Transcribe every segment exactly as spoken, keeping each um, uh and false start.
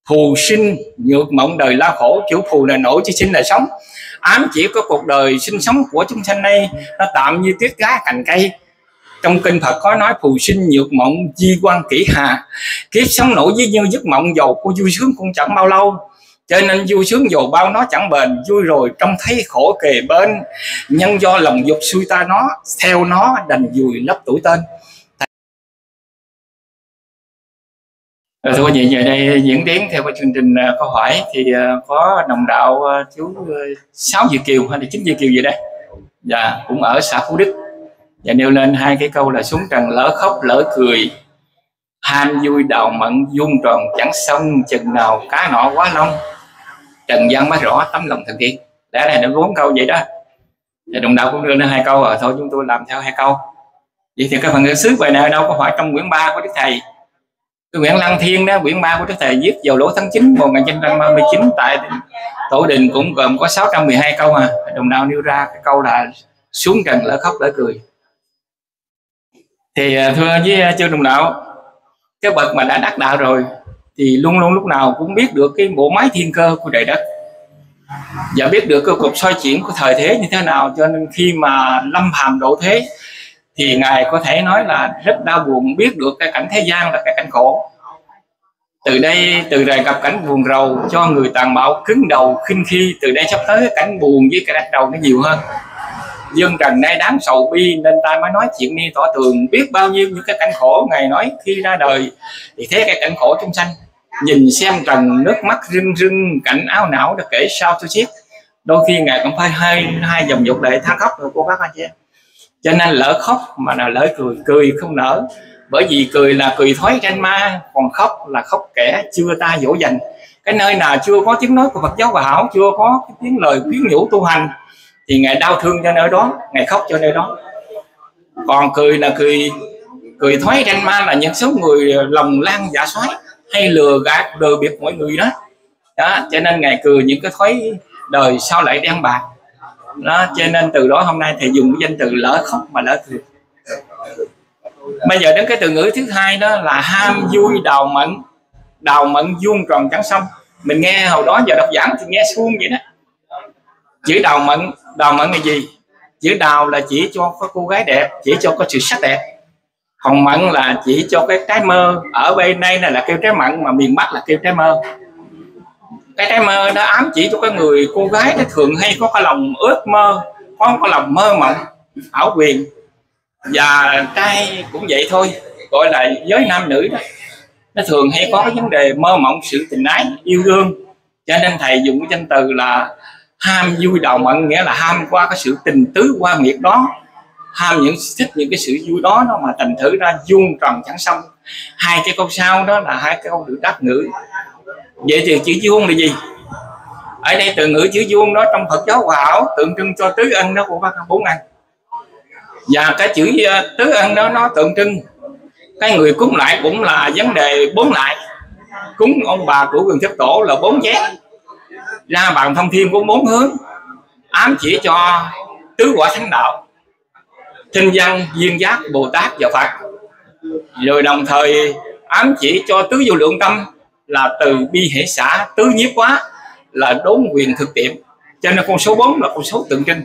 phù sinh nhược mộng đời lao khổ. Chữ phù là nổi, chữ sinh là sống, ám chỉ có cuộc đời sinh sống của chúng sanh đây nó tạm như tuyết giá cành cây. Trong kinh Phật có nói phù sinh nhược mộng di quan kỷ hà, kiếp sống nổi với như giấc mộng, dầu cô vui sướng cũng chẳng bao lâu. Cho nên vui sướng dầu bao nó chẳng bền, vui rồi trông thấy khổ kề bên. Nhân do lòng dục xuôi ta nó, theo nó đành vùi lấp tuổi tên. Rồi thưa quý vị, giờ đây diễn tiến theo cái chương trình câu hỏi thì có đồng đạo chú Sáu Việt Kiều hay là Chín Việt Kiều gì đây, dạ cũng ở xã Phú Đức, và nêu lên hai cái câu là xuống trần lỡ khóc lỡ cười, ham vui đào mận vuông tròn chẳng xong, chừng nào cá nọ quá long, trần gian mới rõ tấm lòng thật thiện. Lẽ này nó bốn câu vậy đó, và đồng đạo cũng đưa lên hai câu rồi, thôi chúng tôi làm theo hai câu. Vậy thì cái phần sứ bài này đâu có phải trong quyển ba của Đức Thầy. Cái quyển Lăng Thiên đó, quyển ba của Đức Thầy viết vào lỗ tháng chín một nghìn chín trăm ba mươi chín tại Tổ Đình cũng gồm có sáu trăm mười hai câu mà. Đồng đạo nêu ra cái câu là xuống trần lỡ khóc lỡ cười. Thì thưa với chư đồng đạo, cái bậc mà đã đắc đạo rồi thì luôn luôn lúc nào cũng biết được cái bộ máy thiên cơ của trời đất, và biết được cái cuộc xoay chuyển của thời thế như thế nào. Cho nên khi mà lâm phàm độ thế thì Ngài có thể nói là rất đau buồn, biết được cái cảnh thế gian là cái cảnh khổ. Từ đây, từ đây gặp cảnh buồn rầu cho người tàn bạo cứng đầu khinh khi, từ đây sắp tới cái cảnh buồn với cái đắc đầu nó nhiều hơn. Dương trần nay đáng sầu bi, nên ta mới nói chuyện ni tỏ tường. Biết bao nhiêu những cái cảnh khổ Ngài nói khi ra đời, thì thế cái cảnh khổ chúng sanh. Nhìn xem trần nước mắt rưng rưng, cảnh áo não đã kể sao tôi xiết. Đôi khi Ngài cũng phải hai, hai dòng dục lệ than khóc rồi cô bác anh chị em. Cho nên lỡ khóc mà là lỡ cười, cười không nở. Bởi vì cười là cười thói tranh ma, còn khóc là khóc kẻ chưa ta dỗ dành. Cái nơi nào chưa có tiếng nói của Phật giáo Bà Hảo, chưa có cái tiếng lời khuyến nhủ tu hành, thì Ngài đau thương cho nơi đó, Ngài khóc cho nơi đó. Còn cười là cười cười thói tranh ma, là những số người lòng lan dạ xoái hay lừa gạt lừa bịp mọi người đó. Đó, cho nên Ngài cười những cái thói đời sao lại đen bạc. Đó, cho nên từ đó hôm nay thầy dùng cái danh từ lỡ khóc mà lỡ cười. Bây giờ đến cái từ ngữ thứ hai đó là ham vui đào mận. Đào mận vuông tròn chẳng xong. Mình nghe hồi đó giờ đọc giảng thì nghe suông vậy đó. Chữ đào mận, đào mận là gì? Chữ đào là chỉ cho có cô gái đẹp, chỉ cho có sự sắc đẹp. Còn mận là chỉ cho cái trái mơ. Ở bên đây này là kêu trái mận, mà miền Bắc là kêu trái mơ. Cái trái mơ nó ám chỉ cho cái người cô gái nó thường hay có cái lòng ước mơ, có cái lòng mơ mộng ảo quyền. Và trai cũng vậy thôi, gọi là giới nam nữ đó, nó thường hay có cái vấn đề mơ mộng sự tình ái yêu đương. Cho nên thầy dùng cái danh từ là ham vui đào mận, nghĩa là ham qua cái sự tình tứ qua miệt đó, ham những thích những cái sự vui đó, nó mà thành thử ra vuông tròn chẳng xong. Hai cái câu sau đó là hai cái câu được đắc ngữ. Vậy thì chữ vuông là gì? Ở đây từ ngữ chữ vuông đó trong Phật giáo Hòa Hảo tượng trưng cho tứ ân đó của bác bốn ân. Và cái chữ tứ ân đó nó tượng trưng cái người cúng lại cũng là vấn đề bốn lại. Cúng ông bà của quyền thất tổ là bốn giác, ra bàn thông thiên của bốn hướng, ám chỉ cho tứ quả thánh đạo, Thinh Văn, Duyên Giác, Bồ Tát và Phật. Rồi đồng thời ám chỉ cho tứ vô lượng tâm là từ bi hệ xã, tứ nhiếp quá là đốn quyền thực tiệm. Cho nên con số bốn là con số tượng trưng.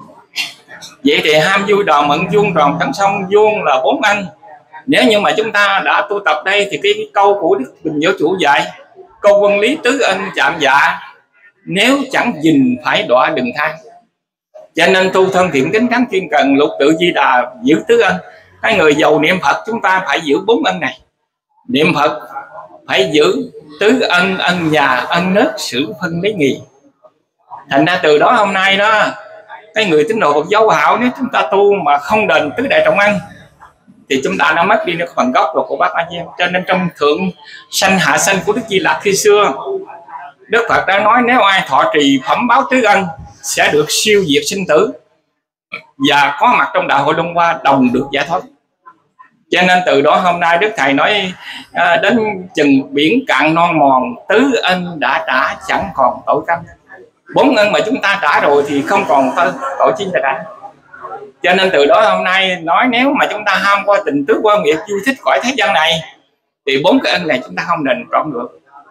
Vậy thì ham vui đào mận vuông tròn chẳng xong, vuông là bốn ân. Nếu như mà chúng ta đã tu tập đây thì cái câu của Đức Bình Giáo Chủ dạy, câu quân lý tứ ân chạm dạ, nếu chẳng dình phải đọa đừng than. Cho nên tu thân thiện tính thắng chuyên cần, lục tự di đà giữ tứ ân. Cái người giàu niệm Phật chúng ta phải giữ bốn ân này. Niệm Phật phải giữ tứ ân, ân nhà, ân nước, sự phân lấy nghì. Thành ra từ đó hôm nay đó, cái người tín đồ Phật giáo Hòa Hảo, nếu chúng ta tu mà không đền tứ đại trọng ân thì chúng ta đã mất đi nó phần gốc rồi của bác anh em. Cho nên trong thượng sanh hạ sanh của Đức Di Lặc khi xưa, Đức Phật đã nói nếu ai thọ trì phẩm báo tứ ân sẽ được siêu diệt sinh tử và có mặt trong đạo hội Long Hoa đồng được giải thoát. Cho nên từ đó hôm nay Đức Thầy nói à, đến chừng biển cạn non mòn, tứ ân đã trả chẳng còn tội căn. Bốn ân mà chúng ta trả rồi thì không còn tội chi là trả. Cho nên từ đó hôm nay nói nếu mà chúng ta ham qua tình tứ quan nghiệp vui thích cõi thế gian này thì bốn cái ân này chúng ta không đền trọn được.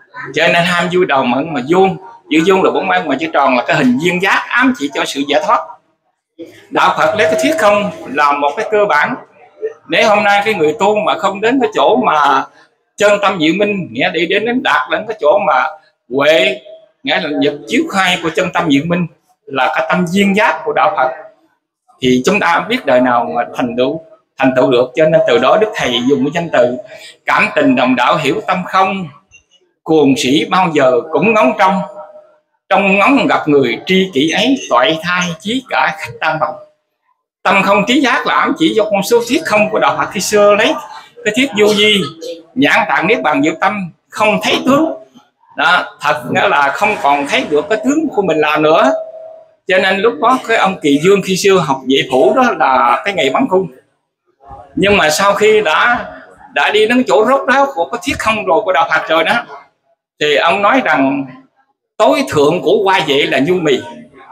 Cho nên ham vui đầu mận mà vuông, chữ vuông là bốn mắt, mà chữ tròn là cái hình duyên giác ám chỉ cho sự giải thoát. Đạo Phật lấy cái thuyết không là một cái cơ bản. Nếu hôm nay cái người tu mà không đến cái chỗ mà chân tâm diệu minh, nghĩa đi đến đến đạt đến cái chỗ mà huệ, nghĩa là nhật chiếu khai của chân tâm diệu minh, là cái tâm duyên giác của đạo Phật, thì chúng ta biết đời nào mà thành tựu thành tựu được. Cho nên từ đó Đức Thầy dùng cái danh từ cảm tình đồng đạo hiểu tâm không, cuồng sĩ bao giờ cũng ngóng trong, trong ngóng gặp người tri kỷ ấy, toại thai chí cả khách tam vọng. Tâm không trí giác là ám chỉ do con số thuyết không của đạo Phật khi xưa lấy cái thuyết vô vi, nhãn tạng niết bàn diệu tâm, không thấy tướng đó, thật nghĩa là không còn thấy được cái tướng của mình làm nữa. Cho nên lúc đó cái ông Kỳ Dương khi xưa học Vệ Phủ đó là cái ngày bắn cung, nhưng mà sau khi đã đã đi đến chỗ rốt ráo của cái thuyết không rồi của đạo Phật rồi đó, thì ông nói rằng tối thượng của hoa vệ là nhu mì,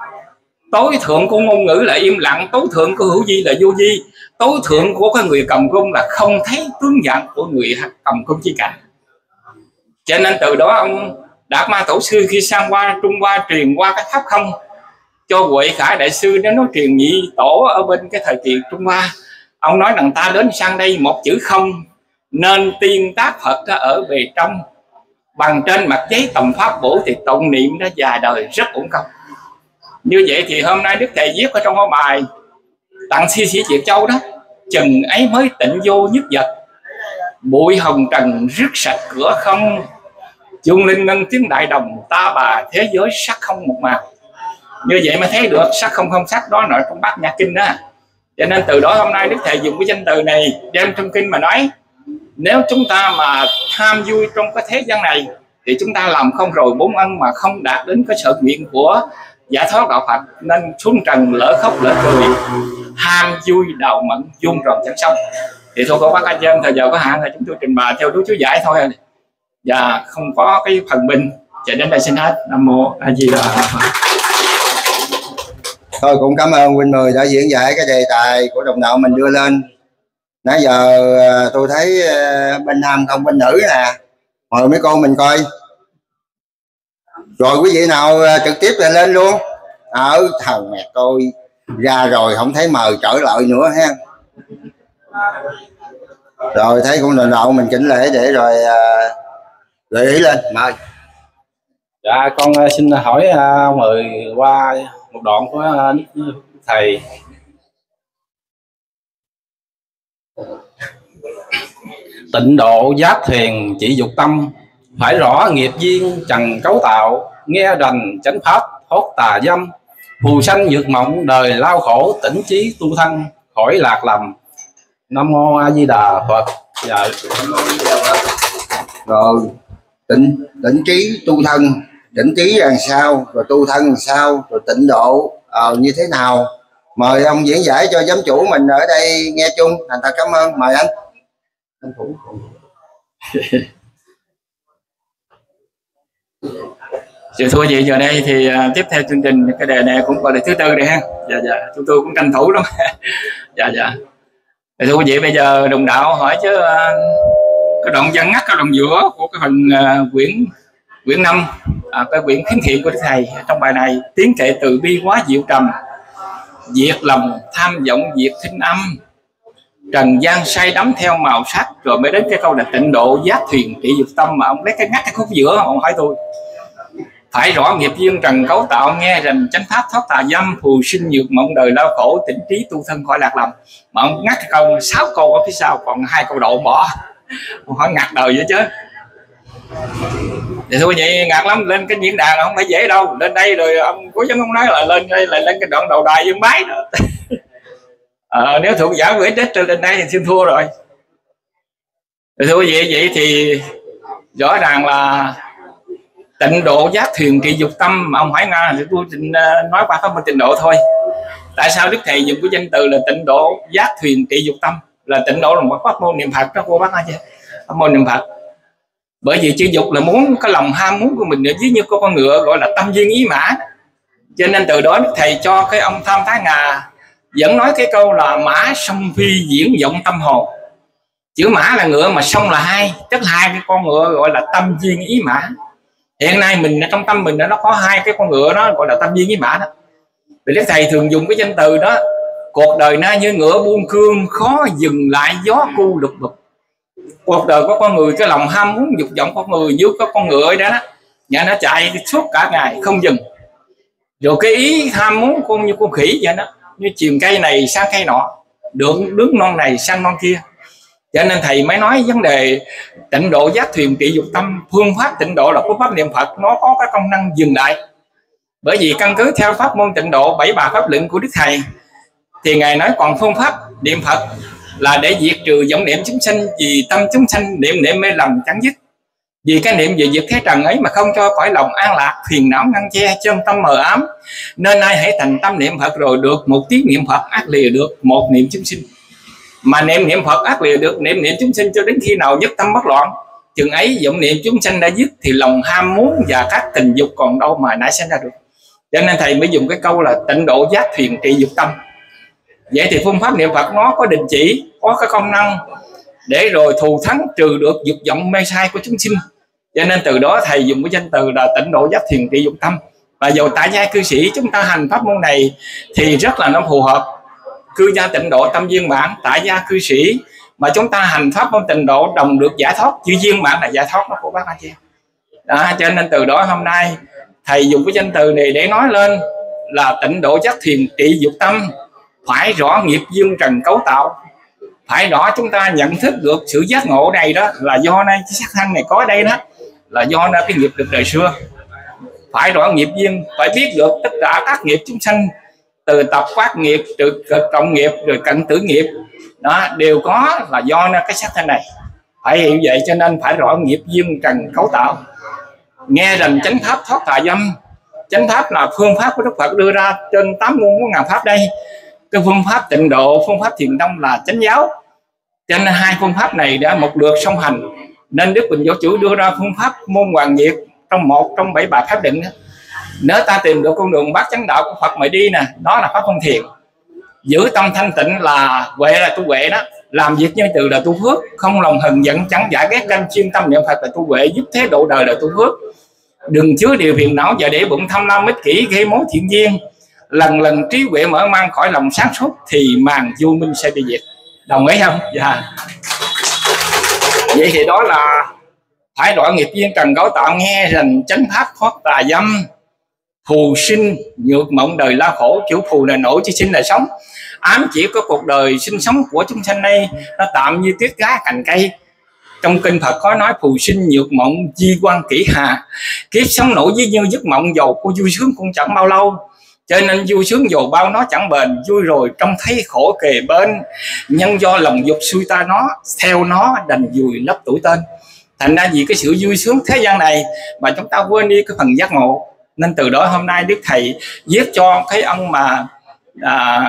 tối thượng của ngôn ngữ là im lặng, tối thượng của hữu vi là vô vi, tối thượng của cái người cầm cung là không thấy tướng dạng của người cầm cung chi cả. Cho nên từ đó ông Đạt Ma Tổ sư khi sang qua Trung Hoa truyền qua cái pháp không cho Huệ Khải đại sư, nếu nói truyền nhị tổ ở bên cái thời kỳ Trung Hoa, ông nói rằng ta đến sang đây một chữ không, nên tiên tác Phật đã ở bề trong, bằng trên mặt giấy tầm pháp bổ thì tụng niệm đã dài đời rất uổng công. Như vậy thì hôm nay Đức Thầy viết ở trong cái bài tặng thi sĩ Diệt Châu đó, chừng ấy mới tịnh vô nhất vật, bụi hồng trần rước sạch cửa không, chuông linh ngân tiếng đại đồng, ta bà thế giới sắc không một màu. Như vậy mà thấy được sắc không không sắc đó nội trong Bát Nhã Kinh đó. Cho nên từ đó hôm nay Đức Thầy dùng cái danh từ này đem trong kinh mà nói, nếu chúng ta mà tham vui trong cái thế gian này thì chúng ta làm không rồi bốn ân, mà không đạt đến cái sở nguyện của giải thoát đạo Phật, nên xuống trần lỡ khóc lỡ cười, ham vui đầu mẫn vuông tròn chẳng xong. Thì thôi có bác anh em thời giờ có hạn là chúng tôi trình bày theo đúng chú giải thôi, và không có cái phần bình. Chạy đến đây xin hết. Nam mô A Di Đà Phật. Thôi cũng cảm ơn huynh Mười đã diễn giải cái đề tài của đồng đạo mình đưa lên. Nãy giờ tôi thấy bên nam không bên nữ nè, mời mấy cô mình coi. Rồi quý vị nào trực tiếp là lên luôn. Ở thằng mẹ tôi ra rồi không thấy mời trở lại nữa ha. Rồi thấy cũng đồng đạo mình kính lễ để rồi gợi ý lên, mời. Dạ con xin hỏi mời qua một đoạn của thầy. Tịnh độ giác thiền chỉ dục tâm, phải rõ nghiệp duyên trần cấu tạo, nghe rành chánh pháp thoát tà dâm, phù sanh vượt mộng đời lao khổ, tỉnh trí tu thân khỏi lạc lầm. Nam mô A Di Đà Phật. Dạ. Rồi tỉnh tỉnh trí tu thân, tỉnh trí làm sao, rồi tu thân làm sao, rồi tịnh độ ờ, như thế nào. Mời ông diễn giải cho giám chủ mình ở đây nghe chung. Thành thật cảm ơn, mời anh. Anh Thủ. Dạ thưa chị, giờ đây thì uh, tiếp theo chương trình cái đề này cũng gọi là thứ tư đây ha. Dạ dạ, chúng tôi cũng tranh thủ lắm. Dạ dạ. Thì thưa quý vị, bây giờ đồng đạo hỏi chứ uh, cái đoạn văn ngắt, cái đoạn giữa của cái phần uh, quyển quyển năm, à, cái quyển khiếm thiện của Đức Thầy trong bài này: tiếng kệ từ bi quá diệu trầm, diệt lòng tham vọng diệt thinh âm, trần gian say đắm theo màu sắc. Rồi mới đến cái câu là tịnh độ giác thuyền trị dục tâm, mà ông lấy cái ngắt cái khúc giữa, ông hỏi tôi phải rõ nghiệp duyên trần cấu tạo, nghe rành chánh pháp thoát tà dâm, phù sinh nhược mộng đời lao khổ, tỉnh trí tu thân khỏi lạc lầm. Mà ông ngắt cái câu sáu câu ở phía sau, còn hai câu độ bỏ. Ông hỏi ngặt đời vậy chứ. Thì thôi vậy ngặt lắm, lên cái diễn đàn không phải dễ đâu. Lên đây rồi ông cố vấn ông nói là lên đây lại lên cái đoạn đầu đài dương bái nữa. À, nếu thuộc giả quỷ chết lên đây thì xin thua rồi. Thì thôi vậy vậy thì rõ ràng là tịnh độ giác thuyền trị dục tâm. Mà ông hỏi Nga thì tôi nói qua pháp môn tịnh độ thôi. Tại sao Đức Thầy dùng cái danh từ là tịnh độ giác thuyền trị dục tâm? Là tịnh độ là một pháp môn niệm Phật đó cô bác chứ, pháp môn niệm Phật. Bởi vì chữ dục là muốn cái lòng ham muốn của mình ở dưới như con ngựa, gọi là tâm duyên ý mã. Cho nên từ đó Đức Thầy cho cái ông Tham Thái Ngà vẫn nói cái câu là mã song phi diễn vọng tâm hồn. Chữ mã là ngựa mà song là hai, tức hai cái con ngựa gọi là tâm duyên ý mã. Hiện nay mình trong tâm mình nó có hai cái con ngựa đó gọi là tâm viên với mã đó. Vì Đức Thầy thường dùng cái danh từ đó: cuộc đời nay như ngựa buông cương, khó dừng lại gió cu lục bục. Cuộc đời có con người cái lòng ham muốn dục vọng con người dưới có con ngựa đó, đó nhà nó chạy suốt cả ngày không dừng, rồi cái ý tham muốn con như con khỉ vậy đó, như chìm cây này sang cây nọ, đường đứng non này sang non kia. Cho nên thầy mới nói vấn đề tịnh độ giác thuyền trị dục tâm. Phương pháp tịnh độ là phương pháp niệm Phật, nó có cái công năng dừng lại. Bởi vì căn cứ theo pháp môn tịnh độ bảy bà pháp luận của Đức Thầy thì Ngài nói còn phương pháp niệm Phật là để diệt trừ vọng niệm chúng sanh, vì tâm chúng sanh niệm niệm mê lầm chẳng dứt. Vì cái niệm về việc thế trần ấy mà không cho cõi lòng an lạc, phiền não ngăn che, chân tâm mờ ám. Nên ai hãy thành tâm niệm Phật, rồi được một tiếng niệm Phật ác lìa được một niệm chúng sinh. Mà niệm niệm Phật ác lìa được niệm niệm chúng sinh cho đến khi nào nhất tâm bất loạn, chừng ấy vọng niệm chúng sanh đã dứt thì lòng ham muốn và các tình dục còn đâu mà nảy sinh ra được. Cho nên thầy mới dùng cái câu là tịnh độ giác thuyền trị dục tâm. Vậy thì phương pháp niệm Phật nó có định chỉ, có cái công năng để rồi thù thắng trừ được dục vọng mê sai của chúng sinh. Cho nên từ đó thầy dùng cái danh từ là tịnh độ giác thiền trị dục tâm. Và dầu tại gia cư sĩ chúng ta hành pháp môn này thì rất là nó phù hợp. Cư gia tịnh độ tâm viên mãn, tại gia cư sĩ mà chúng ta hành pháp môn tịnh độ đồng được giải thoát. Chữ viên mãn là giải thoát nó của bác anh chị. Đó, cho nên từ đó hôm nay thầy dùng cái danh từ này để nói lên là tịnh độ giác thiền trị dục tâm. Phải rõ nghiệp dương trần cấu tạo, phải rõ chúng ta nhận thức được sự giác ngộ này đó là do nay cái sắc thân này có đây đó là do nó cái nghiệp được đời xưa. Phải rõ nghiệp duyên, phải biết được tất cả các nghiệp chúng sanh từ tập phát nghiệp, từ trọng nghiệp rồi cận tử nghiệp đó đều có là do cái sắc thân này. Phải hiểu vậy, cho nên phải rõ nghiệp duyên trần cấu tạo. Nghe rằng chánh pháp thoát tà dâm. Chánh pháp là phương pháp của Đức Phật đưa ra trên tám muôn bốn ngàn pháp đây. Cái phương pháp tịnh độ, phương pháp thiền tông là chánh giáo. Cho nên hai phương pháp này đã một lượt song hành. Nên Đức Bình Giáo Chủ đưa ra phương pháp môn Hoàng Diệt trong một trong bảy bà pháp định. Nếu ta tìm được con đường bát chánh đạo của Phật mà đi nè, đó là pháp môn thiền. Giữ tâm thanh tịnh là huệ, là tu huệ đó. Làm việc như từ là tu phước. Không lòng hờn giận, chẳng giả ghét ganh, chuyên tâm niệm Phật là tu huệ. Giúp thế độ đời là tu phước. Đừng chứa điều phiền não và để bụng tham lam ích kỷ gây mối thiện duyên. Lần lần trí huệ mở mang khỏi lòng sáng suốt thì màn vô minh sẽ bị diệt. Đồng ý không? Dạ. Vậy thì đó là phải rõ nghiệp duyên trần cấu tạo. Nghe rành chánh pháp thoát tà dâm. Phù sinh nhược mộng đời lao khổ. Chữ phù là nổi, chứ sinh là sống. Ám chỉ có cuộc đời sinh sống của chúng sanh đây nó tạm như tuyết giá cành cây. Trong kinh Phật có nói phù sinh nhược mộng di quan kỷ hà. Kiếp sống nổi với như giấc mộng, dầu cô vui sướng cũng chẳng bao lâu. Cho nên vui sướng dầu bao nó chẳng bền. Vui rồi trông thấy khổ kề bên. Nhân do lòng dục xuôi ta nó, theo nó đành vùi lấp tuổi tên. Thành ra vì cái sự vui sướng thế gian này mà chúng ta quên đi cái phần giác ngộ. Nên từ đó hôm nay Đức Thầy viết cho cái ông mà à,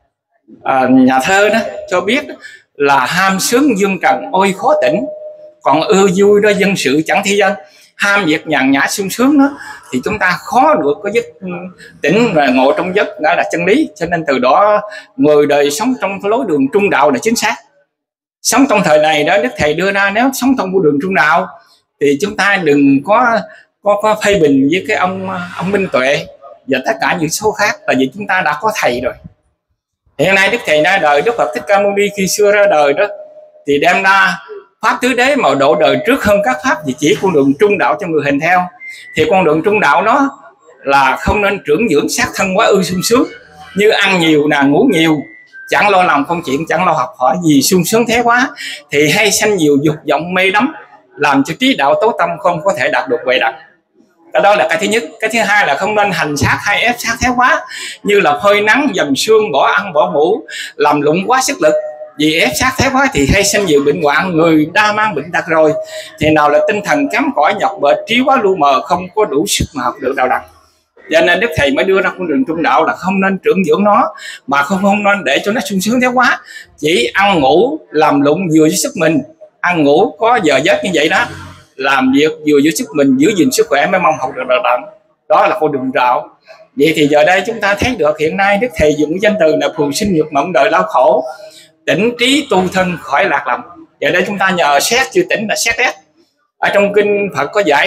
à, nhà thơ đó cho biết là ham sướng dương trần ôi khó tỉnh, còn ưa vui đó dân sự chẳng thi dân. Ham việc nhàn nhã sung sướng đó thì chúng ta khó được có giấc tỉnh và ngộ trong giấc đó là chân lý. Cho nên từ đó người đời sống trong lối đường trung đạo là chính xác. Sống trong thời này đó Đức Thầy đưa ra, nếu sống trong con đường trung đạo thì chúng ta đừng có có, có phê bình với cái ông ông Minh Tuệ và tất cả những số khác, tại vì chúng ta đã có thầy rồi. Hiện nay Đức Thầy ra đời, Đức Phật Thích Ca Mâu Ni khi xưa ra đời đó thì đem ra pháp tứ đế mà độ đời trước hơn các pháp, thì chỉ con đường trung đạo cho người hành theo. Thì con đường trung đạo đó là không nên trưởng dưỡng sát thân quá ư sung sướng, như ăn nhiều nè, ngủ nhiều, chẳng lo lòng công chuyện, chẳng lo học hỏi gì sung sướng thế quá, thì hay sanh nhiều dục vọng mê đắm, làm cho trí đạo tối tâm không có thể đạt được huệ đẳng. Cái đó là cái thứ nhất. Cái thứ hai là không nên hành sát hay ép sát thế quá, như là phơi nắng dầm sương, bỏ ăn bỏ ngủ, làm lụng quá sức lực. Vì ép sát thế quá thì hay sinh nhiều bệnh hoạn, người đa mang bệnh tật rồi thì nào là tinh thần kém cỏi, nhọc bệnh, trí quá lu mờ, không có đủ sức mà học được đạo đẳng. Cho nên Đức Thầy mới đưa ra con đường trung đạo là không nên trưởng dưỡng nó, mà không không nên để cho nó sung sướng thế quá. Chỉ ăn ngủ làm lụng vừa với sức mình, ăn ngủ có giờ giấc như vậy đó, làm việc vừa với sức mình, giữ gìn sức khỏe mới mong học được đạo đẳng. Đó là con đường đạo. Vậy thì giờ đây chúng ta thấy được hiện nay Đức Thầy dùng cái danh từ là phù sinh nhược mộng đời lao khổ, tỉnh trí tu thân khỏi lạc lầm. Giờ đây chúng ta nhờ xét chữ tỉnh là xét rét. Ở trong kinh Phật có giải đó,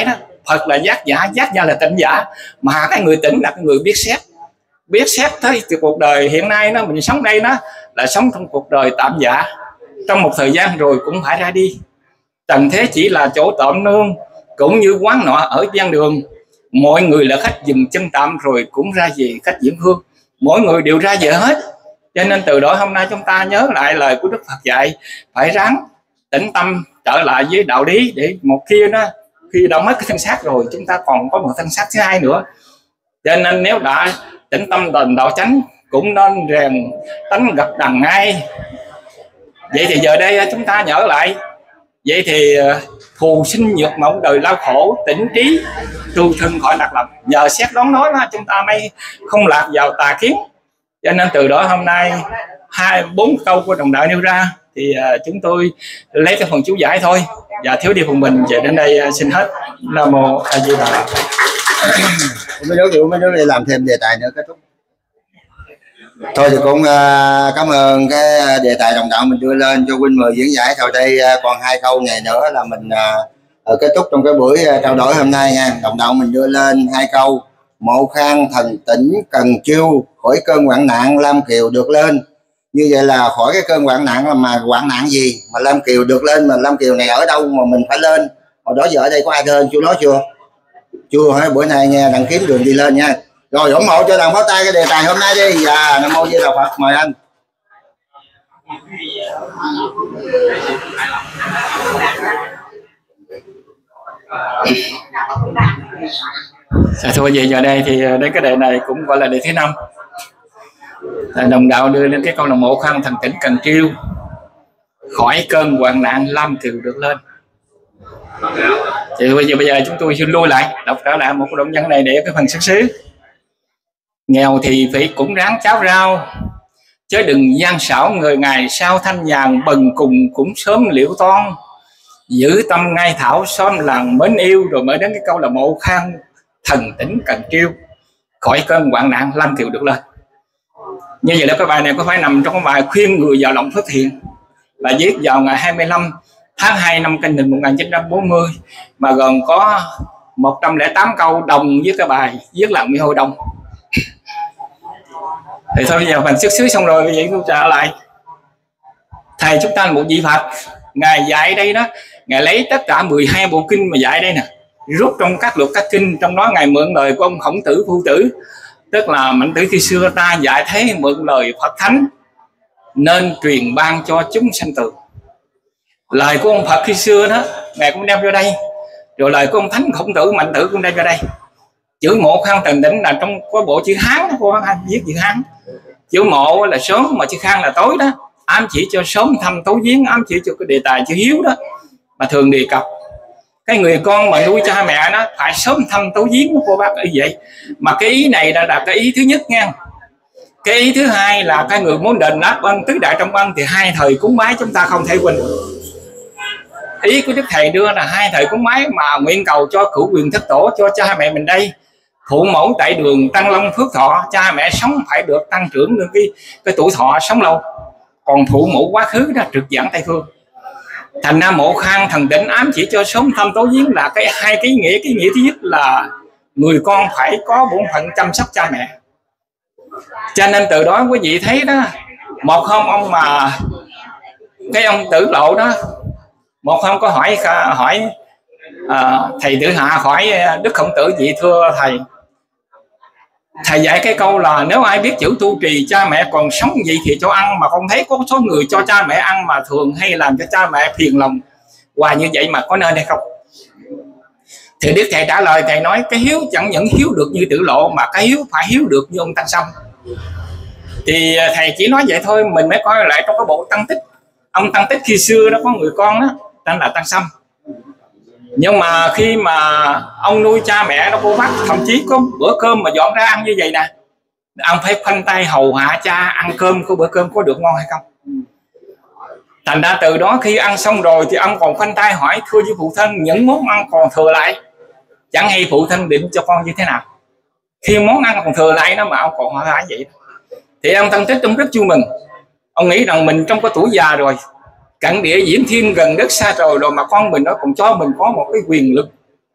Phật là giác giả, giác giả là tỉnh giả, mà cái người tỉnh là cái người biết xét, biết xét tới cuộc đời hiện nay nó mình sống đây nó là sống trong cuộc đời tạm giả, trong một thời gian rồi cũng phải ra đi. Trần thế chỉ là chỗ tạm nương, cũng như quán nọ ở gian đường, mọi người là khách dừng chân tạm rồi cũng ra về khách diễn hương, mỗi người đều ra về hết. Cho nên từ đó hôm nay chúng ta nhớ lại lời của Đức Phật dạy, phải ráng tĩnh tâm trở lại với đạo lý, để một khi đó khi đã mất cái thân xác rồi chúng ta còn có một thân xác thứ hai nữa. Cho nên nếu đã tĩnh tâm đền đạo chánh cũng nên rèn tánh gặp đằng ngay. Vậy thì giờ đây chúng ta nhớ lại, vậy thì phù sinh nhược mộng đời lao khổ, tỉnh trí tu thân khỏi lạc lầm. Nhờ xét đoán nói đó chúng ta mới không lạc vào tà kiến. Cho nên từ đó hôm nay hai bốn câu của đồng đạo nêu ra thì uh, chúng tôi lấy cái phần chú giải thôi. Và thiếu đi phần mình về đến đây uh, xin hết. Nam mô A Di Đà. Mấy đứa mấy đứa đi làm thêm đề tài nữa kết thúc. Thôi thì cũng uh, cảm ơn cái đề tài đồng đạo mình đưa lên cho huynh mời diễn giải. Thôi đây uh, còn hai câu này nữa là mình uh, kết thúc trong cái buổi uh, trao đổi hôm nay nha. Đồng đạo mình đưa lên hai câu: Mộ Khang thần tỉnh cần chiêu, khỏi cơn hoạn nạn Lam Kiều được lên. Như vậy là khỏi cái cơn hoạn nạn, mà hoạn nạn gì mà Lam Kiều được lên, mà Lam Kiều này ở đâu mà mình phải lên? Hồi đó giờ ở đây có ai lên chú nói chưa? Chưa hả? Bữa nay nghe đặng kiếm đường đi lên nha. Rồi ủng hộ cho đặng pháo tay cái đề tài hôm nay đi. Và Nam mô Di Đà Phật, mời anh. Dạ thưa vậy giờ đây thì đến cái đề này cũng gọi là đề thứ năm. Đồng đạo đưa lên cái câu là Mộ Khang thần tỉnh cần chiêu, khỏi cơn hoạn nạn Lam Kiều được lên. Thì bây giờ bây giờ chúng tôi xin lui lại đọc trở lại một cái đoạn văn này để cái phần xuất xứ. Nghèo thì phải cũng ráng cháo rau, chứ đừng gian xảo người ngày sau thanh nhàn, bần cùng cũng sớm liễu toan, giữ tâm ngay thảo xóm làng mến yêu. Rồi mới đến cái câu là Mộ Khang thần tỉnh cần chiêu, khỏi cơn hoạn nạn Lam Kiều được lên. Như vậy là cái bài này có phải nằm trong cái bài khuyên người vào lòng phước thiện, là viết vào ngày hai mươi lăm tháng hai năm Canh Thìn một nghìn chín trăm bốn mươi, mà gồm có một trăm lẻ tám câu đồng với cái bài viết làm Mi Hôi Đông. Thì thôi bây giờ mình xuất xứ xong rồi, bây giờ tôi trở lại. Thầy chúng ta là một vị Phật, Ngài dạy đây đó, Ngài lấy tất cả mười hai bộ kinh mà dạy đây nè, rút trong các luật các kinh, trong đó Ngài mượn lời của ông Khổng Tử Phu Tử, tức là Mạnh Tử khi xưa ta dạy thế mượn lời Phật Thánh nên truyền ban cho chúng sanh tường. Lời của ông Phật khi xưa đó Ngài cũng đem vô đây, rồi lời của ông Thánh Khổng Tử Mạnh Tử cũng đem vô đây. Chữ Mộ Khang thần tỉnh là trong có bộ chữ Hán đó, cô bác viết chữ Hán. Chữ Mộ là sớm mà chữ Khang là tối đó, ám chỉ cho sớm thăm tối giếng, ám chỉ cho cái đề tài chữ hiếu đó mà thường đề cập. Cái người con mà nuôi cha mẹ nó phải sớm thăm tối giếng của cô bác như vậy. Mà cái ý này là, là cái ý thứ nhất nha. Cái ý thứ hai là cái người muốn đền đáp ân tứ đại trong ân thì hai thời cúng bái chúng ta không thể quên. Ý của Đức Thầy đưa là hai thời cúng bái mà nguyện cầu cho cửu quyền thất tổ, cho cha mẹ mình đây, phụ mẫu tại đường tăng long phước thọ, cha mẹ sống phải được tăng trưởng được cái, cái tuổi thọ sống lâu. Còn phụ mẫu quá khứ đó trực giảng Tây Phương. Thành ra Mộ Khang thần tỉnh ám chỉ cho sớm thăm tối giếng là cái hai cái nghĩa. Cái nghĩa thứ nhất là người con phải có bổn phận chăm sóc cha mẹ. Cho nên từ đó quý vị thấy đó, một hôm ông mà cái ông Tử Lộ đó, một hôm có hỏi hỏi à, thầy Tử Hạ hỏi Đức Khổng Tử: vậy thưa thầy, thầy dạy cái câu là nếu ai biết chữ tu trì cha mẹ còn sống gì thì cho ăn, mà con thấy có số người cho cha mẹ ăn mà thường hay làm cho cha mẹ phiền lòng hoài như vậy, mà có nên hay không? Thì Đức Thầy trả lời, thầy nói cái hiếu chẳng những hiếu được như Tử Lộ, mà cái hiếu phải hiếu được như ông Tăng Sâm. Thì thầy chỉ nói vậy thôi. Mình mới coi lại trong cái bộ Tăng Tích, ông Tăng Tích khi xưa đó có người con đó tên là Tăng Sâm. Nhưng mà khi mà ông nuôi cha mẹ nó cô bác, thậm chí có bữa cơm mà dọn ra ăn như vậy nè, ông phải khoanh tay hầu hạ cha ăn cơm, có bữa cơm có được ngon hay không. Thành ra từ đó khi ăn xong rồi thì ông còn khoanh tay hỏi: thưa với phụ thân, những món ăn còn thừa lại chẳng hay phụ thân định cho con như thế nào? Khi món ăn còn thừa lại đó mà ông còn hỏi vậy. Thì ông Tăng Tích ông rất vui mừng. Ông nghĩ rằng mình trong cái tuổi già rồi, cận địa diễn thiên gần đất xa rồi, rồi mà con mình nó còn cho mình có một cái quyền lực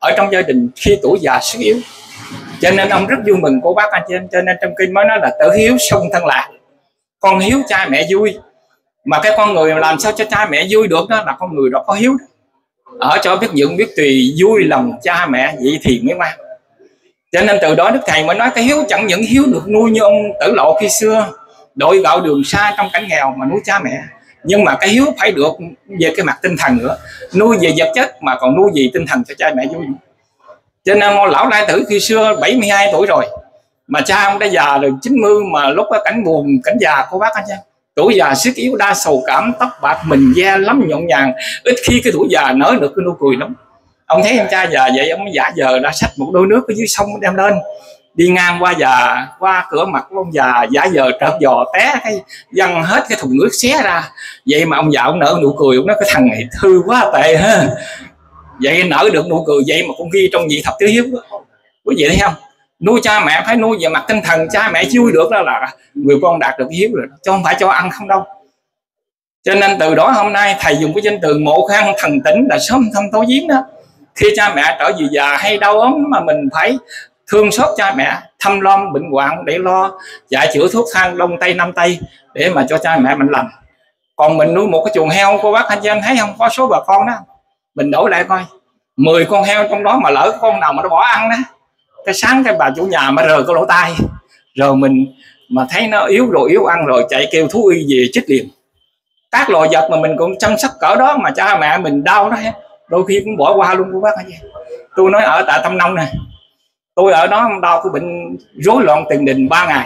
ở trong gia đình khi tuổi già sức yếu. Cho nên ông rất vui mừng cô bác anh chị em. Cho nên trong kinh mới nói là tử hiếu song thân lạc, con hiếu cha mẹ vui. Mà cái con người làm sao cho cha mẹ vui được đó là con người đó có hiếu. Ở cho biết dựng biết tùy, vui lòng cha mẹ vậy thì mới ngoan. Cho nên từ đó Đức Thầy mới nói cái hiếu chẳng những hiếu được nuôi như ông Tử Lộ khi xưa, đội gạo đường xa trong cảnh nghèo mà nuôi cha mẹ, nhưng mà cái hiếu phải được về cái mặt tinh thần nữa, nuôi về vật chất mà còn nuôi về tinh thần cho cha mẹ vui. Cho nên lão Lai Tử khi xưa bảy mươi hai tuổi rồi mà cha ông đã già rồi chín mươi, mà lúc đó cảnh buồn cảnh già cô bác anh chị, tuổi già sức yếu đa sầu cảm, tóc bạc mình da lắm nhộn nhàng, ít khi cái tuổi già nở được cái nụ cười lắm. Ông thấy em cha già vậy, ông giả giờ đã xách một đôi nước ở dưới sông đem lên, đi ngang qua già qua cửa mặt của ông già giả giờ trợt giò té cái văng hết cái thùng nước xé ra. Vậy mà ông già ông nở nụ cười, ông nói cái thằng này thư quá tệ ha, vậy nở được nụ cười vậy mà cũng ghi trong vị thập tứ hiếu đó. Quý vị thấy không, nuôi cha mẹ phải nuôi về mặt tinh thần, cha mẹ vui được đó là người con đạt được hiếu rồi, chứ không phải cho ăn không đâu. Cho nên từ đó hôm nay thầy dùng cái danh từ mộ khang thần tỉnh là sớm thăm tối giếng đó. Khi cha mẹ trở về già hay đau ốm mà mình phải thương xót cha mẹ, thăm lom bệnh hoạn để lo dạy chữa thuốc thang đông tây nam tây để mà cho cha mẹ mình lành. Còn mình nuôi một cái chuồng heo cô bác anh chị em thấy không, có số bà con đó, mình đổi lại coi mười con heo trong đó mà lỡ con nào mà nó bỏ ăn đó, cái sáng cái bà chủ nhà mà rờ cái lỗ tai, rồi mình mà thấy nó yếu rồi yếu ăn rồi chạy kêu thú y về chích liền. Các loài vật mà mình cũng chăm sóc cỡ đó mà cha mẹ mình đau đó, đôi khi cũng bỏ qua luôn cô bác anh chị. Tôi nói ở tại Tâm Nông nè, tôi ở đó đau cái bệnh rối loạn tiền đình ba ngày,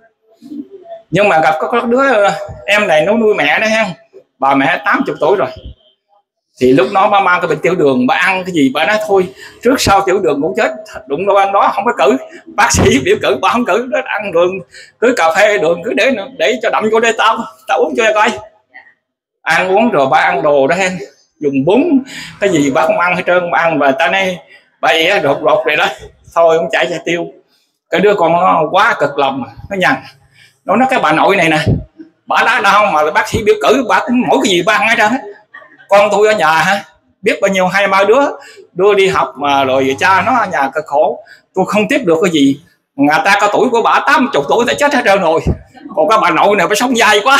nhưng mà gặp có, có đứa em này nó nuôi mẹ đó ha, bà mẹ tám mươi tuổi rồi, thì lúc đó bà mang cái bệnh tiểu đường, bà ăn cái gì bà nói thôi trước sau tiểu đường cũng chết, đụng đâu ăn đó không có cử, bác sĩ biểu cử bà không cử, nó ăn đường cứ cà phê đường cứ để để cho đậm vô đây tao tao uống cho coi. Ăn uống rồi bà ăn đồ đó ha, dùng bún cái gì bà không ăn hết trơn, bà ăn và ta này bà ỉa đột đột vậy đó, thôi không chảy chạy tiêu. Cái đứa con nó quá cực lòng, nó nhằn, nó nói cái bà nội này nè, bà đã đau mà bác sĩ biểu cử bà cũng mỗi cái gì bà ăn hết trơn hết. Con tôi ở nhà ha, biết bao nhiêu hai ba đứa đưa đi học mà rồi cha nó ở nhà cực khổ, tôi không tiếp được cái gì, người ta có tuổi của bà tám mươi tuổi đã chết hết trơn rồi, còn các bà nội này phải sống dai quá.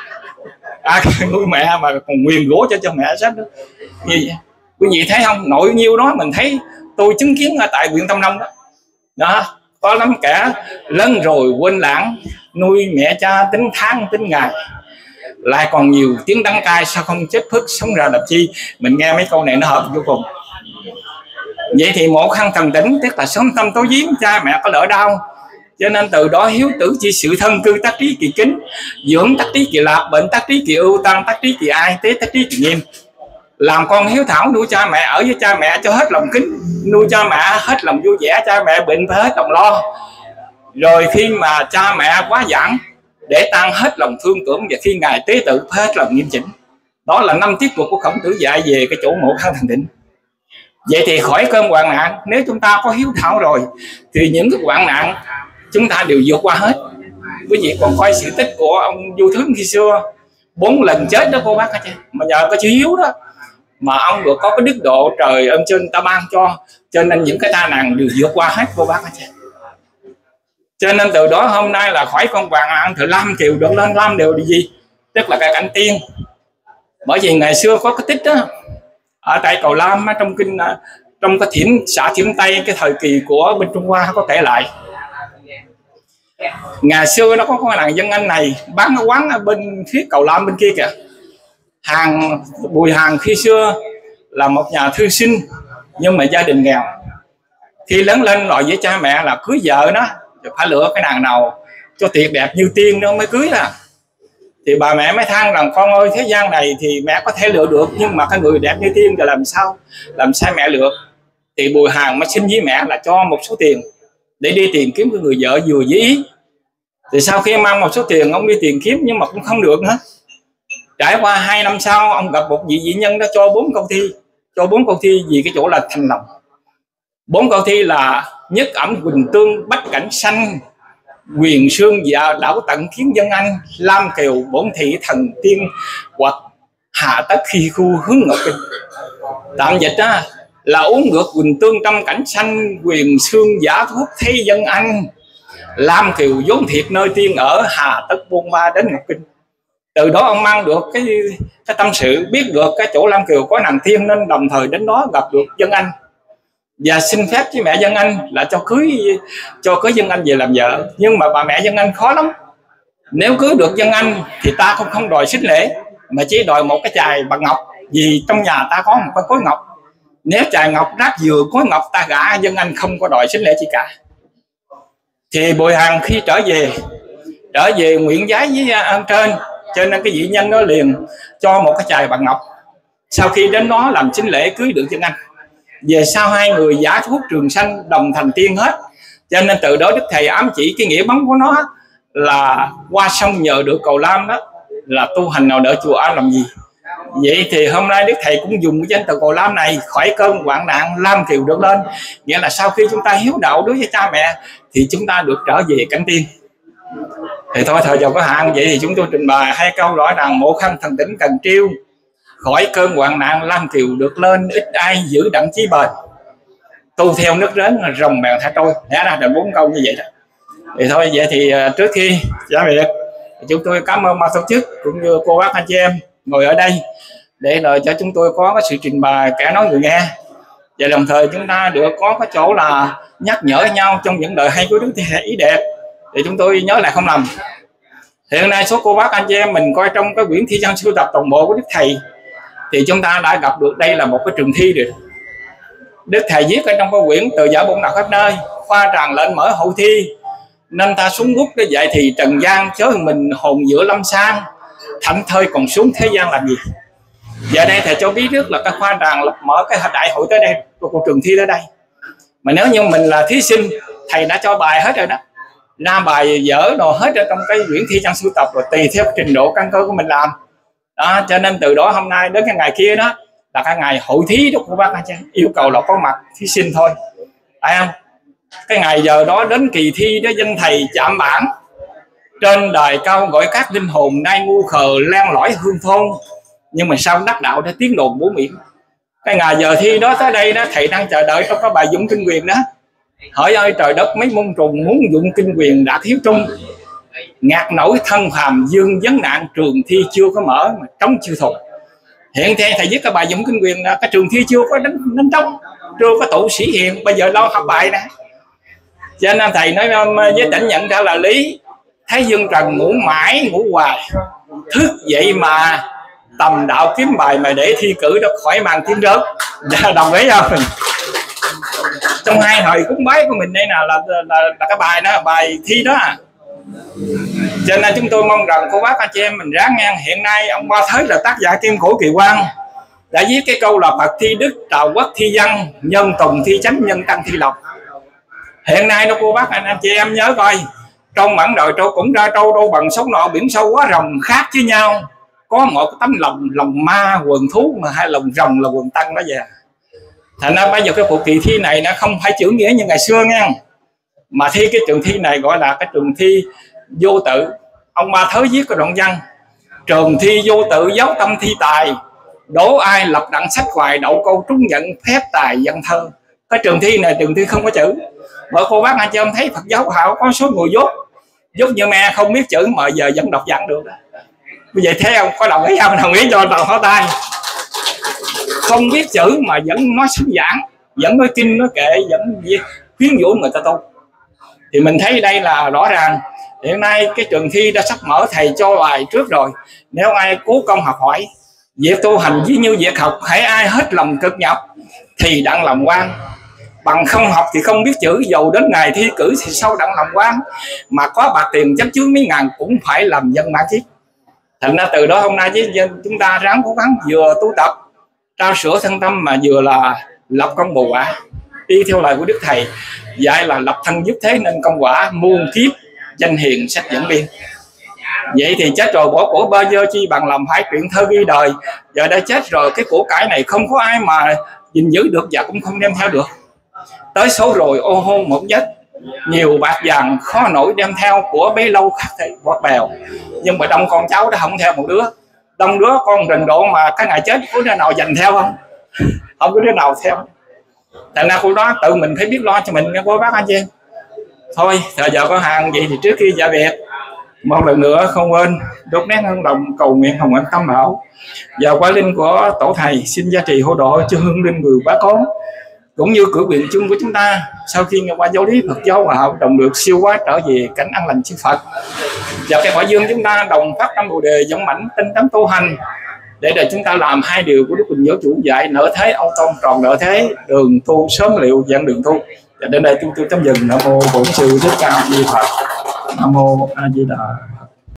À, nuôi mẹ mà còn quyền gỗ cho cho mẹ chết nữa. Như quý vị thấy không, nội nhiêu đó mình thấy, tôi chứng kiến ở tại huyện Tâm Nông đó, đó có lắm kẻ lớn rồi quên lãng, nuôi mẹ cha tính tháng tính ngày, lại còn nhiều tiếng đắng cay, sao không chết phức sống ra làm chi. Mình nghe mấy câu này nó hợp vô cùng. Vậy thì mộ khang thần tỉnh tức là sớm tâm tối giếng, cha mẹ có đỡ đau, cho nên từ đó hiếu tử chi sự thân cư tác trí kỳ kính, dưỡng tác trí kỳ lạc, bệnh tác trí kỳ ưu, tăng tác trí kỳ ai, tế tác trí kỳ nghiêm. Làm con hiếu thảo nuôi cha mẹ, ở với cha mẹ cho hết lòng kính, nuôi cha mẹ hết lòng vui vẻ, cha mẹ bệnh phải hết lòng lo. Rồi khi mà cha mẹ quá giảng để tăng hết lòng thương tưởng, và khi ngài tế tự phải hết lòng nghiêm chỉnh. Đó là năm tiết mục của Khổng Tử dạy về cái chỗ mộ khang thần tỉnh. Vậy thì khỏi cơn hoạn nạn, nếu chúng ta có hiếu thảo rồi thì những cái hoạn nạn chúng ta đều vượt qua hết. Quý vị còn coi sự tích của ông Du Thướng khi xưa, bốn lần chết đó cô bác hả, mà nhờ có chữ hiếu đó mà ông được có cái đức độ trời ơn trên ta ban cho, cho nên những cái tai nạn đều vượt qua hết cô bác hả. Cho nên từ đó hôm nay là khỏi con hoàng ăn thợ Lam Kiều được lên Lam đều là gì, tức là cái cảnh tiên. Bởi vì ngày xưa có cái tích đó ở tại Cầu Lam, trong kinh trong cái Thiểm xã Thiểm Tây, cái thời kỳ của bên Trung Hoa có kể lại. Ngày xưa nó có con làng dân Anh này bán cái quán ở bên phía Cầu Lam bên kia kìa. Hàng Bùi Hàng khi xưa là một nhà thư sinh nhưng mà gia đình nghèo. Khi lớn lên nói với cha mẹ là cưới vợ nó phải lựa cái nàng nào cho tiệc đẹp như tiên nó mới cưới à. Thì bà mẹ mới than rằng con ơi, thế gian này thì mẹ có thể lựa được, nhưng mà cái người đẹp như tiên thì làm sao làm sao mẹ lựa. Thì Bùi Hàng mới xin với mẹ là cho một số tiền để đi tìm kiếm cái người vợ vừa với ý. Thì sau khi mang một số tiền ông đi tìm kiếm nhưng mà cũng không được nữa. Trải qua hai năm sau ông gặp một vị dị nhân đó cho bốn câu thi, cho bốn câu thi vì cái chỗ là thành lòng. Bốn câu thi là nhất ẩm quỳnh tương, bách cảnh xanh, quyền sương dạ đảo tận khiến dân Anh, Lam Kiều bổn thị thần tiên, hoặc hạ tất khi khu hướng ngọc kinh. Tạm dịch đó là uống được quỳnh tương trăm cảnh xanh, quyền xương giả thuốc thấy dân anh. Lam Kiều vốn thiệt nơi tiên ở, hà tất buôn ba đến Ngọc Kinh. Từ đó ông mang được cái cái tâm sự, biết được cái chỗ Lam Kiều có nàng tiên, nên đồng thời đến đó gặp được Dân Anh và xin phép với mẹ Dân Anh là cho cưới cho cưới Dân Anh về làm vợ. Nhưng mà bà mẹ Dân Anh khó lắm. Nếu cưới được Dân Anh thì ta không không đòi sính lễ, mà chỉ đòi một cái chài bằng ngọc, vì trong nhà ta có một cái cối ngọc. Nếu chài ngọc rác vừa cối ngọc ta gả Dân Anh, không có đòi sính lễ gì cả. Thì Bùi Hằng khi trở về trở về nguyện giái với ông trên, cho nên cái vị nhân đó liền cho một cái chài bằng ngọc. Sau khi đến đó làm sính lễ cưới được Dân Anh, về sau hai người giả thuốc trường sanh, đồng thành tiên hết. Cho nên từ đó Đức Thầy ám chỉ cái nghĩa bóng của nó là qua sông nhờ được cầu Lam, đó là tu hành nào đỡ chùa An làm gì. Vậy thì hôm nay Đức Thầy cũng dùng cái danh từ cầu Lam này, khỏi cơn hoạn nạn Lam Kiều được lên. Nghĩa là sau khi chúng ta hiếu đạo đối với cha mẹ thì chúng ta được trở về cảnh tiên. Thì thôi thời giờ có hạn, vậy thì chúng tôi trình bày hai câu rõ ràng: một khăn thần tỉnh cần triêu, khỏi cơn hoạn nạn Lam Kiều được lên, ít ai giữ đặng chí bền, tu theo nước rến rồng bèo thả trôi. Lẽ ra là bốn câu như vậy đó. Thì thôi vậy thì trước khi trả việc, chúng tôi cảm ơn ban tổ chức cũng như cô bác anh chị em ngồi ở đây để rồi cho chúng tôi có cái sự trình bày kẻ nói người nghe, và đồng thời chúng ta được có cái chỗ là nhắc nhở nhau trong những lời hay của Đức Thầy ý đẹp để chúng tôi nhớ lại không lầm. Hiện nay số cô bác anh chị em mình coi trong cái quyển thi văn sưu tập toàn bộ của Đức Thầy thì chúng ta đã gặp được đây là một cái trường thi rồi. Đức Thầy viết ở trong cái quyển Từ giả bổn đạo khắp nơi, khoa tràng lên mở hậu thi, nên ta xuống gút để dạy thì trần gian, chớ mình hồn giữa lâm sang, thảnh thơi còn xuống thế gian làm gì. Giờ đây Thầy cho biết trước là cái khoa tràng lập mở cái đại hội tới đây, của trường thi tới đây. Mà nếu như mình là thí sinh, Thầy đã cho bài hết rồi đó, ra bài dở đồ hết ở trong cái quyển thi văn sưu tập, rồi tùy theo trình độ căn cơ của mình làm đó. Cho nên từ đó hôm nay đến cái ngày kia đó là cái ngày hội thí đó của bác anh chị, yêu cầu là có mặt thí sinh thôi, phải không? Cái ngày giờ đó đến kỳ thi đó, danh Thầy chạm bảng trên đài cao gọi các linh hồn nay ngu khờ len lỏi hương thôn, nhưng mà sau đắc đạo đã tiếng đồn bố miệng. Cái ngày giờ thi đó tới đây đó, Thầy đang chờ đợi trong cái bài dụng kinh quyền đó. Hỏi ơi trời đất mấy môn trùng, muốn dụng kinh quyền đã thiếu trung, ngạt nổi thân phàm dương vấn nạn, trường thi chưa có mở mà trống chưa thục. Hiện theo Thầy viết cái bài dụng kinh quyền là cái trường thi chưa có đánh, đánh trống, chưa có tụ sĩ hiền, bây giờ lo học bài nè. Cho nên Thầy nói với tỉnh nhận ra là lý, thấy dương trần ngủ mãi ngủ hoài, thức dậy mà tầm đạo kiếm bài mà để thi cử đó khỏi màn tiếng rớt. Đồng ý không? Trong hai hồi cúng bái của mình đây là là, là là cái bài đó, bài thi đó à. Cho nên chúng tôi mong rằng cô bác anh chị em mình ráng nghe. Hiện nay ông Ba Thới là tác giả Kim Cổ Kỳ Quan đã viết cái câu là Phật thi đức, Đạo quốc thi văn, nhân tùng thi chánh, nhân tăng thi lộc. Hiện nay đó cô bác anh, anh chị em nhớ coi, trong bản đời trâu cũng ra trâu đâu bằng sóng nọ biển sâu quá rồng khác với nhau, có một tấm lòng lòng ma quần thú mà hai lòng rồng là quần tăng đó vậy. Thành ra bây giờ cái cuộc kỳ thi này nó không phải chữ nghĩa như ngày xưa nha, mà thi cái trường thi này gọi là cái trường thi vô tự. Ông Ba Thới viết cái đoạn văn: trường thi vô tự giáo tâm thi tài, đố ai lập đặng sách hoài, đậu câu trúng nhận phép tài văn thơ. Cái trường thi này trường thi không có chữ. Bởi cô bác anh chị em thấy Phật giáo họ có số người dốt dốt như me không biết chữ mà giờ vẫn đọc văn được đó. Bây giờ thấy không, có đồng ý không? Đồng ý cho đầu hóa tay. Không biết chữ mà vẫn nói sướng giảng, vẫn nói kinh nói kệ, vẫn khuyến dụ người ta tu. Thì mình thấy đây là rõ ràng. Hiện nay cái trường thi đã sắp mở, Thầy cho bài trước rồi. Nếu ai cố công học hỏi, việc tu hành ví như việc học, hãy ai hết lòng cực nhọc thì đặng làm quan. Bằng không học thì không biết chữ, dầu đến ngày thi cử thì sau đặng làm quan. Mà có bạc tiền chấp chướng mấy ngàn cũng phải làm dân mã kiếp. Thành ra từ đó hôm nay với chúng ta ráng cố gắng vừa tu tập trao sữa thân tâm, mà vừa là lập công bồ quả, đi theo lời của Đức Thầy dạy là lập thân giúp thế nên công quả, muôn kiếp danh hiền sách dẫn biên. Vậy thì chết rồi bỏ của bơ vơ chi bằng làm phải truyện thơ ghi đời. Giờ đã chết rồi, cái của cải này không có ai mà gìn giữ được và cũng không đem theo được. Tới số rồi ô hô một giấc, nhiều bạc vàng khó nổi đem theo, của bấy lâu khác thể bọt bèo. Nhưng mà đông con cháu đã không theo một đứa, đông đứa con trình độ mà cái ngày chết có đứa nào dành theo không? Không có đứa nào theo. Thành ra cô đó tự mình phải biết lo cho mình nha cô bác anh chị em. Thôi thời giờ có hàng gì thì trước khi dạ biệt, một lần nữa không quên đốt nén hương đồng cầu nguyện hồng ân tam bảo và quả linh của tổ thầy xin gia trì hộ độ cho hương linh người bá con, cũng như cử viện chung của chúng ta sau khi nghe qua giáo lý Phật giáo và hợp đồng được siêu hóa trở về cảnh an lành chư Phật, và cái quả dương chúng ta đồng phát tâm bồ đề dũng mãnh tinh tấn tu hành để để chúng ta làm hai điều của Đức Huỳnh Giáo Chủ dạy: nợ thế ông tôn tròn nợ thế, đường tu sớm liệu dạng đường tu. Và đến đây chúng tôi chấm dừng. Nam mô Bổn Sư Thích Ca Mâu Ni Phật. Nam mô A Di Đà.